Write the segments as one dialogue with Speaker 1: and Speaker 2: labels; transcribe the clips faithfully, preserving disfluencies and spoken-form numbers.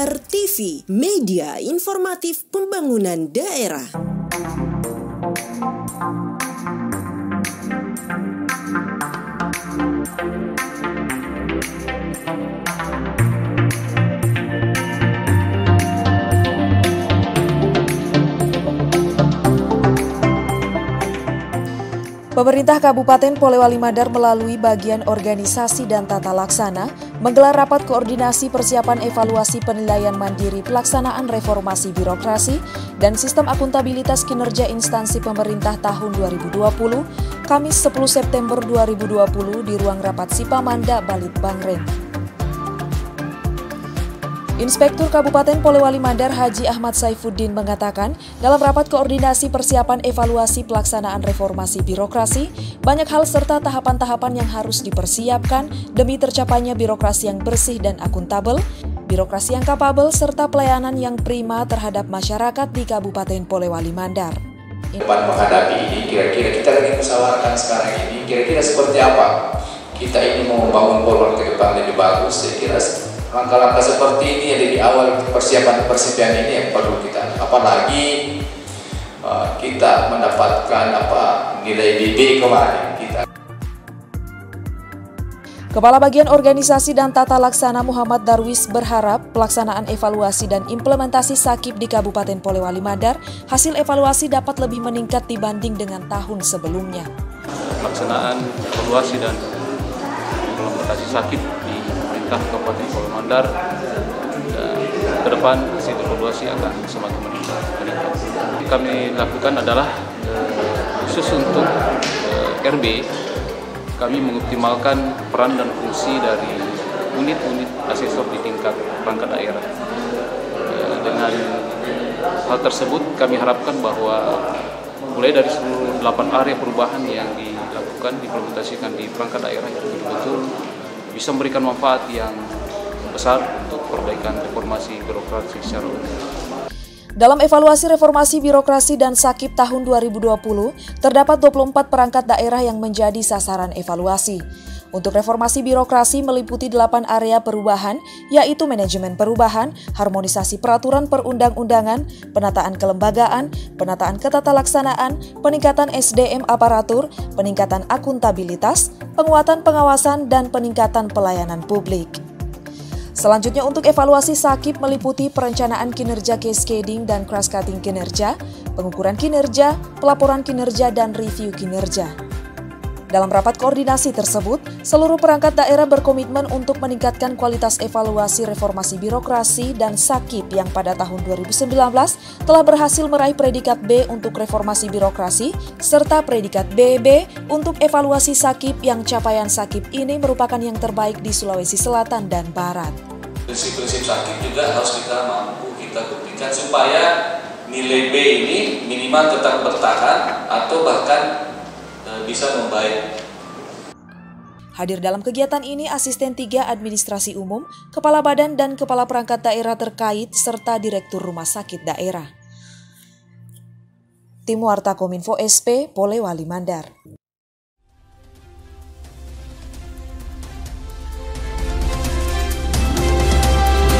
Speaker 1: Mandar T V, media informatif pembangunan daerah.
Speaker 2: Pemerintah Kabupaten Polewali Mandar melalui bagian organisasi dan tata laksana menggelar rapat koordinasi persiapan evaluasi penilaian mandiri pelaksanaan reformasi birokrasi dan sistem akuntabilitas kinerja instansi pemerintah tahun dua ribu dua puluh, Kamis sepuluh September dua ribu dua puluh di ruang rapat Sipamanda, Balitbangren. Inspektur Kabupaten Polewali Mandar Haji Ahmad Saifuddin mengatakan, dalam rapat koordinasi persiapan evaluasi pelaksanaan reformasi birokrasi, banyak hal serta tahapan-tahapan yang harus dipersiapkan demi tercapainya birokrasi yang bersih dan akuntabel, birokrasi yang kapabel, serta pelayanan yang prima terhadap masyarakat di Kabupaten Polewali Mandar.
Speaker 3: Depan menghadapi ini, kira-kira kita lagi musyawarahkan sekarang ini, kira-kira seperti apa? Kita ini mau membangun Polewali ke depan lebih bagus, saya kira langkah-langkah seperti ini ada di awal persiapan-persiapan ini yang perlu kita, apalagi uh, kita mendapatkan apa nilai B B kemarin kita.
Speaker 2: Kepala Bagian Organisasi dan Tata Laksana Muhammad Darwis berharap pelaksanaan evaluasi dan implementasi Sakip di Kabupaten Polewali Mandar, hasil evaluasi dapat lebih meningkat dibanding dengan tahun sebelumnya.
Speaker 4: Pelaksanaan evaluasi dan implementasi Sakip di Kabupaten Polewali Mandar dan ke depan hasil evaluasi akan semakin meningkat. Yang kami lakukan adalah khusus untuk R B, kami mengoptimalkan peran dan fungsi dari unit-unit asesor di tingkat perangkat daerah. Dengan hal tersebut kami harapkan bahwa mulai dari seluruh delapan area perubahan yang dilakukan, diimplementasikan di perangkat daerah itu betul-betul bisa memberikan manfaat yang besar untuk perbaikan reformasi birokrasi secara umum.
Speaker 2: Dalam evaluasi reformasi birokrasi dan Sakip tahun dua ribu dua puluh, terdapat dua puluh empat perangkat daerah yang menjadi sasaran evaluasi. Untuk reformasi birokrasi meliputi delapan area perubahan, yaitu manajemen perubahan, harmonisasi peraturan perundang-undangan, penataan kelembagaan, penataan ketatalaksanaan, peningkatan S D M aparatur, peningkatan akuntabilitas, penguatan pengawasan, dan peningkatan pelayanan publik. Selanjutnya untuk evaluasi Sakip meliputi perencanaan kinerja cascading dan cross-cutting kinerja, pengukuran kinerja, pelaporan kinerja, dan review kinerja. Dalam rapat koordinasi tersebut, seluruh perangkat daerah berkomitmen untuk meningkatkan kualitas evaluasi reformasi birokrasi dan Sakip yang pada tahun dua ribu sembilan belas telah berhasil meraih predikat B untuk reformasi birokrasi, serta predikat B B untuk evaluasi Sakip yang capaian Sakip ini merupakan yang terbaik di Sulawesi Selatan dan Barat.
Speaker 3: Prinsip-prinsip Sakip juga harus kita mampu kita buktikan supaya nilai B ini minimal tetap bertahan atau bahkan bisa membaik.
Speaker 2: Hadir dalam kegiatan ini Asisten tiga Administrasi Umum, Kepala Badan dan Kepala Perangkat Daerah terkait, serta Direktur Rumah Sakit Daerah. Tim Warta Kominfo S P, Polewali Mandar.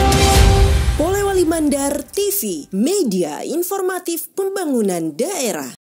Speaker 1: Polewali Mandar T V, media informatif pembangunan daerah.